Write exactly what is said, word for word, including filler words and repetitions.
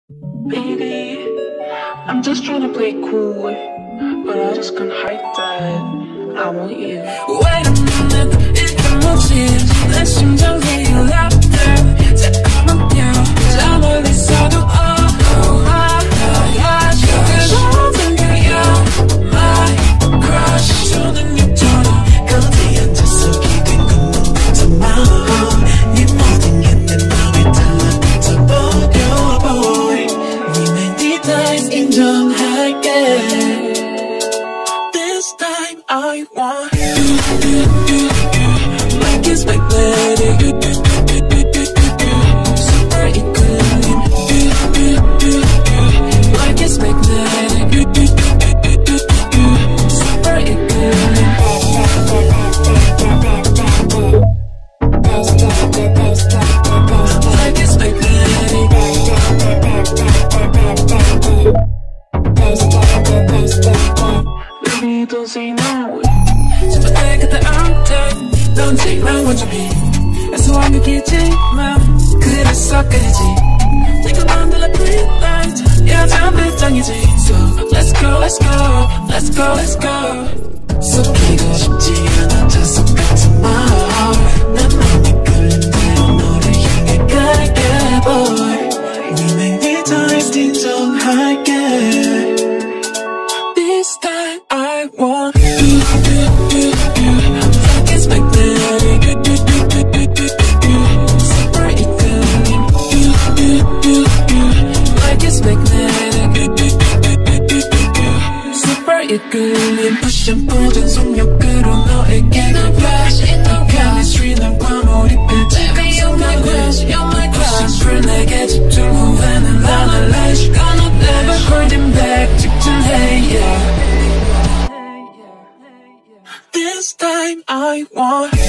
Baby, I'm just trying to play cool, but I just can't hide that I want you. Wait a minute, 이게 뭐지? 내 심장이 랍다. 잠깐만요, 저 멀리서도 oh, oh my gosh, 그런 그녀 my crush. 저는 유토로 거기 앉아서 기댄 건 너 마음. 네 모든 게 내 맘에 달라붙어 보여 boy. 니네 디테일스 인정할게. This time I want you, you, you, you. Like it's magnetic, you, you, you, you, you, you. Super equilibrium, you, you, you, you. Like it's magnetic, you, you, you, you, you, you. Super equilibrium. Like it's magnetic. Baby, don't say no. 제발 내가 다 알다. 넌 제일 난 원점이. 애써 완벽이지만 그래서까지 내가 만들어 breathe light. 여자 배짱이지. So let's go, let's go, let's go, let's go. 속이고 싶지 않아 자석 같은 마음. 난 맘이 끌린 대로 너를 향해 갈게 boy. 니네 디테일스 인정할게. This time I want you, you, you, you. Like it's magnetic, you, you, you, you, you, you, you. Super equilibrium, you, you, you, you. Like it's magnetic, you, you, you, you, you, you. Super equilibrium. Push and pull 전속력으로 너에게 난 flash. 이 chemistry 난 과몰입해. Baby you're my crush, you're my crush. Push and pull 내게 집중 후회는 la la la. 시간은 never holding back. 직진해 yeah. This time I want